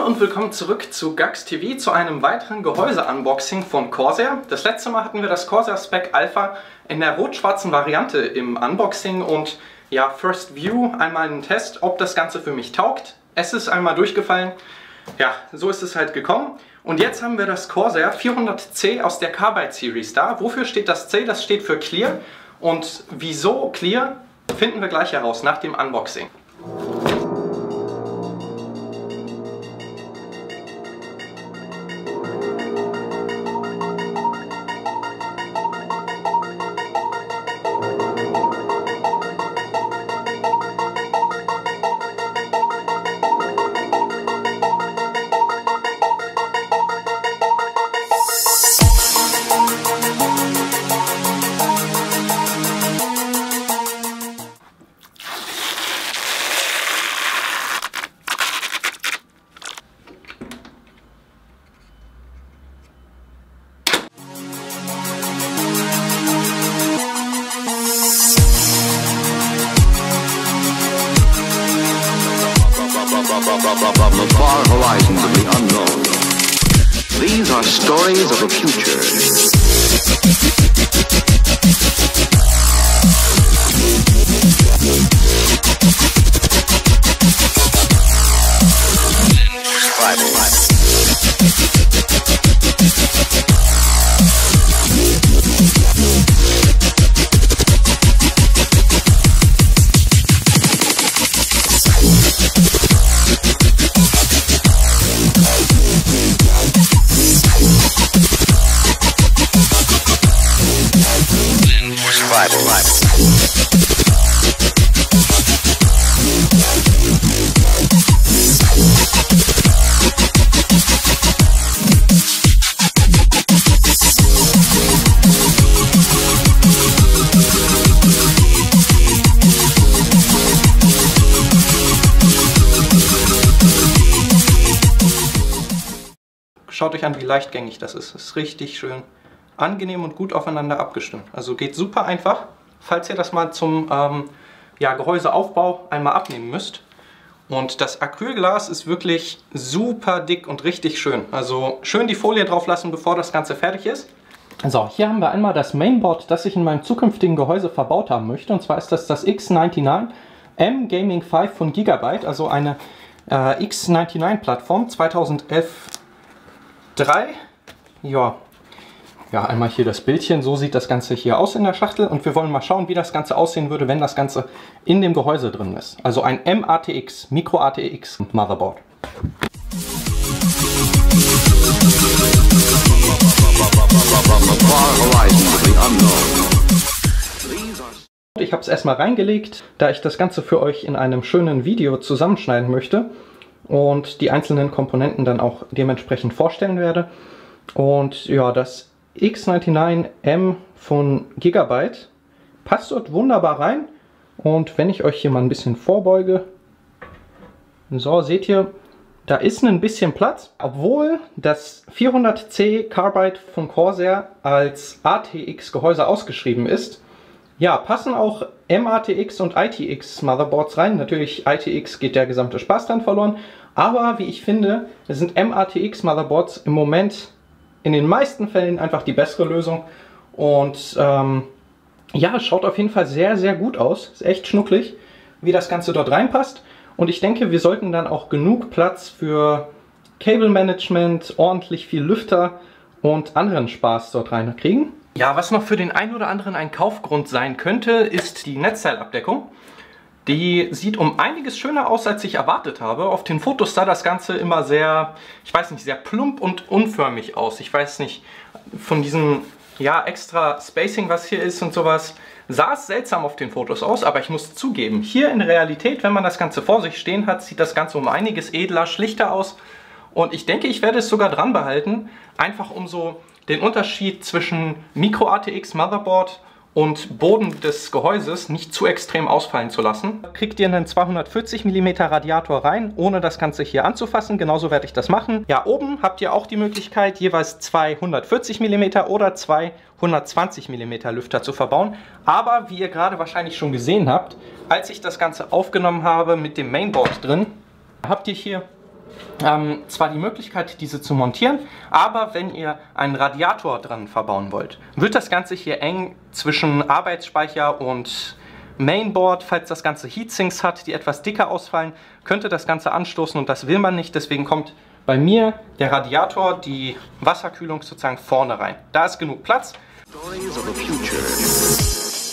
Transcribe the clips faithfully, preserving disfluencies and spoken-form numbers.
und willkommen zurück zu Gax T V zu einem weiteren Gehäuse-Unboxing von Corsair. Das letzte Mal hatten wir das Corsair Spec Alpha in der rot-schwarzen Variante im Unboxing und ja, First View, einmal einen Test, ob das Ganze für mich taugt. Es ist einmal durchgefallen. Ja, so ist es halt gekommen. Und jetzt haben wir das Corsair vierhundert C aus der Carbide Series da. Wofür steht das C? Das steht für Clear. Und wieso Clear, finden wir gleich heraus nach dem Unboxing. Above the far horizons of the unknown. These are stories of the future. Schaut euch an, wie leichtgängig das ist. Das ist richtig schön angenehm und gut aufeinander abgestimmt. Also geht super einfach, falls ihr das mal zum ähm, ja, Gehäuseaufbau einmal abnehmen müsst. Und das Acrylglas ist wirklich super dick und richtig schön. Also schön die Folie drauf lassen, bevor das Ganze fertig ist. So, hier haben wir einmal das Mainboard, das ich in meinem zukünftigen Gehäuse verbaut haben möchte. Und zwar ist das das X neunundneunzig M Gaming fünf von Gigabyte, also eine äh, X neunundneunzig Plattform zweitausendelf drei. Ja. Ja, einmal hier das Bildchen, so sieht das Ganze hier aus in der Schachtel und wir wollen mal schauen, wie das Ganze aussehen würde, wenn das Ganze in dem Gehäuse drin ist. Also ein M A T X, Micro A T X Motherboard. Ich habe es erstmal reingelegt, da ich das Ganze für euch in einem schönen Video zusammenschneiden möchte und die einzelnen Komponenten dann auch dementsprechend vorstellen werde. Und ja, das X neunundneunzig M von Gigabyte passt dort wunderbar rein. Und wenn ich euch hier mal ein bisschen vorbeuge, so seht ihr, da ist ein bisschen Platz. Obwohl das vierhundert C Carbide von Corsair als A T X Gehäuse ausgeschrieben ist, ja, passen auch M A T X und I T X Motherboards rein. Natürlich I T X geht der gesamte Spaß dann verloren. Aber wie ich finde, sind M A T X Motherboards im Moment in den meisten Fällen einfach die bessere Lösung. Und ähm, ja, schaut auf jeden Fall sehr, sehr gut aus. Ist echt schnucklig, wie das Ganze dort reinpasst. Und ich denke, wir sollten dann auch genug Platz für Cable Management, ordentlich viel Lüfter und anderen Spaß dort reinkriegen. Ja, was noch für den einen oder anderen ein Kaufgrund sein könnte, ist die Netzteilabdeckung. Die sieht um einiges schöner aus, als ich erwartet habe. Auf den Fotos sah das Ganze immer sehr, ich weiß nicht, sehr plump und unförmig aus. Ich weiß nicht, von diesem ja, extra Spacing, was hier ist und sowas, sah es seltsam auf den Fotos aus. Aber ich muss zugeben, hier in der Realität, wenn man das Ganze vor sich stehen hat, sieht das Ganze um einiges edler, schlichter aus. Und ich denke, ich werde es sogar dran behalten, einfach um so den Unterschied zwischen Micro A T X Motherboard und Boden des Gehäuses nicht zu extrem ausfallen zu lassen. Kriegt ihr einen zweihundertvierzig Millimeter Radiator rein, ohne das Ganze hier anzufassen. Genauso werde ich das machen. Ja, oben habt ihr auch die Möglichkeit, jeweils zwei hundertvierzig Millimeter oder zwei hundertzwanzig Millimeter Lüfter zu verbauen. Aber wie ihr gerade wahrscheinlich schon gesehen habt, als ich das Ganze aufgenommen habe mit dem Mainboard drin, habt ihr hier ähm, zwar die Möglichkeit, diese zu montieren, aber wenn ihr einen Radiator dran verbauen wollt, wird das Ganze hier eng zwischen Arbeitsspeicher und Mainboard. Falls das Ganze Heatsinks hat, die etwas dicker ausfallen, könnte das Ganze anstoßen und das will man nicht. Deswegen kommt bei mir der Radiator, die Wasserkühlung sozusagen vorne rein. Da ist genug Platz. Stories of the future.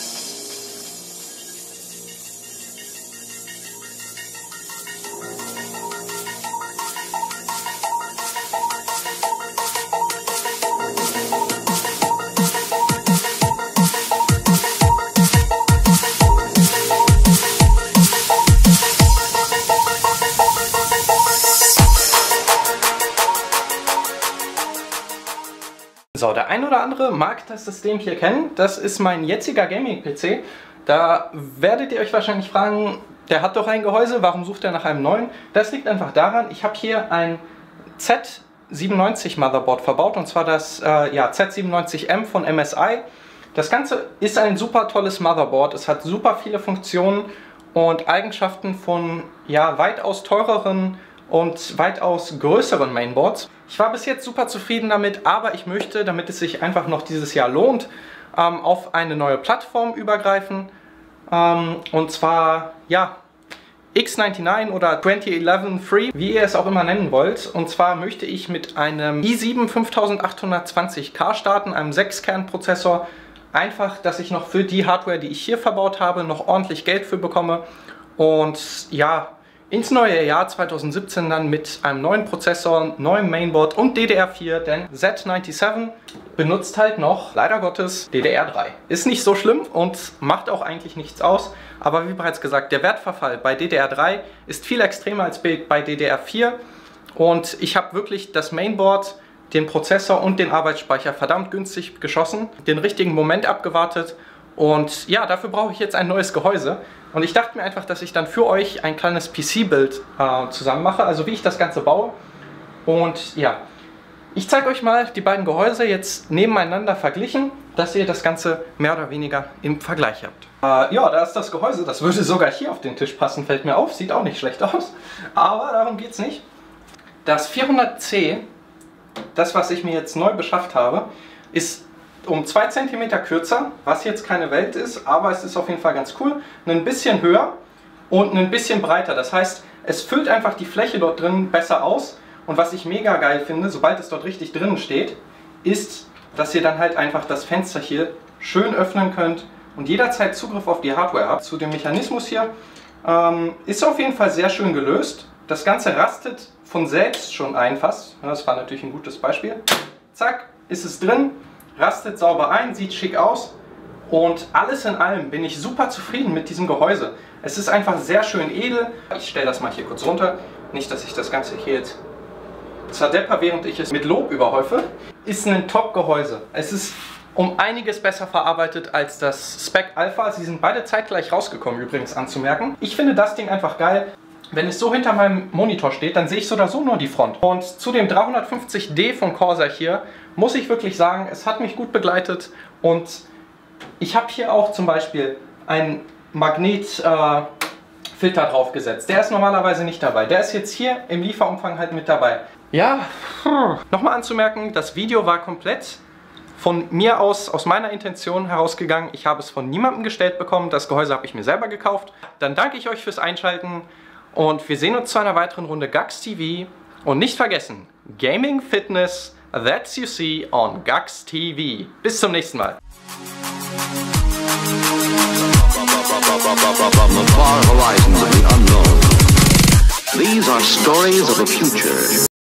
So, der ein oder andere mag das System hier kennen. Das ist mein jetziger Gaming-P C. Da werdet ihr euch wahrscheinlich fragen, der hat doch ein Gehäuse, warum sucht er nach einem neuen? Das liegt einfach daran, ich habe hier ein Z siebenundneunzig Motherboard verbaut, und zwar das äh, ja, Z siebenundneunzig M von M S I. Das Ganze ist ein super tolles Motherboard. Es hat super viele Funktionen und Eigenschaften von ja, weitaus teureren und weitaus größeren Mainboards. Ich war bis jetzt super zufrieden damit, aber ich möchte, damit es sich einfach noch dieses Jahr lohnt, ähm, auf eine neue Plattform übergreifen. Ähm, und zwar, ja, X neunundneunzig oder zwanzig elf Free, wie ihr es auch immer nennen wollt. Und zwar möchte ich mit einem i sieben fünftausendachthundertzwanzig K starten, einem sechs Kern Prozessor. Einfach, dass ich noch für die Hardware, die ich hier verbaut habe, noch ordentlich Geld für bekomme. Und ja, ins neue Jahr zweitausendsiebzehn dann mit einem neuen Prozessor, neuem Mainboard und D D R vier, denn Z siebenundneunzig benutzt halt noch, leider Gottes, D D R drei. Ist nicht so schlimm und macht auch eigentlich nichts aus, aber wie bereits gesagt, der Wertverfall bei D D R drei ist viel extremer als bei D D R vier und ich habe wirklich das Mainboard, den Prozessor und den Arbeitsspeicher verdammt günstig geschossen, den richtigen Moment abgewartet. Und ja, dafür brauche ich jetzt ein neues Gehäuse. Und ich dachte mir einfach, dass ich dann für euch ein kleines P C-Bild äh, zusammen mache, also wie ich das Ganze baue. Und ja, ich zeige euch mal die beiden Gehäuse jetzt nebeneinander verglichen, dass ihr das Ganze mehr oder weniger im Vergleich habt. Äh, ja, da ist das Gehäuse. Das würde sogar hier auf den Tisch passen, fällt mir auf. Sieht auch nicht schlecht aus. Aber darum geht es nicht. Das vierhundert C, das was ich mir jetzt neu beschafft habe, ist um zwei Zentimeter kürzer, was jetzt keine Welt ist, aber es ist auf jeden Fall ganz cool. Ein bisschen höher und ein bisschen breiter. Das heißt, es füllt einfach die Fläche dort drin besser aus. Und was ich mega geil finde, sobald es dort richtig drin steht, ist, dass ihr dann halt einfach das Fenster hier schön öffnen könnt und jederzeit Zugriff auf die Hardware habt. Zu dem Mechanismus hier ähm, ist auf jeden Fall sehr schön gelöst. Das Ganze rastet von selbst schon ein fast. Das war natürlich ein gutes Beispiel. Zack, ist es drin. Rastet sauber ein, sieht schick aus und alles in allem bin ich super zufrieden mit diesem Gehäuse. Es ist einfach sehr schön edel. Ich stelle das mal hier kurz runter, nicht dass ich das Ganze hier jetzt zerdepper, während ich es mit Lob überhäufe. Ist ein Top-Gehäuse. Es ist um einiges besser verarbeitet als das Spec Alpha. Sie sind beide zeitgleich rausgekommen, übrigens anzumerken. Ich finde das Ding einfach geil. Wenn es so hinter meinem Monitor steht, dann sehe ich so oder so nur die Front. Und zu dem dreihundertfünfzig D von Corsair hier muss ich wirklich sagen, es hat mich gut begleitet. Und ich habe hier auch zum Beispiel einen Magnetfilter äh, draufgesetzt. Der ist normalerweise nicht dabei. Der ist jetzt hier im Lieferumfang halt mit dabei. Ja, nochmal anzumerken, das Video war komplett von mir aus, aus meiner Intention herausgegangen. Ich habe es von niemandem gestellt bekommen. Das Gehäuse habe ich mir selber gekauft. Dann danke ich euch fürs Einschalten. Und wir sehen uns zu einer weiteren Runde Gax T V. Und nicht vergessen, Gaming Fitness, that's you see on Gax T V. Bis zum nächsten Mal. These are stories of the future.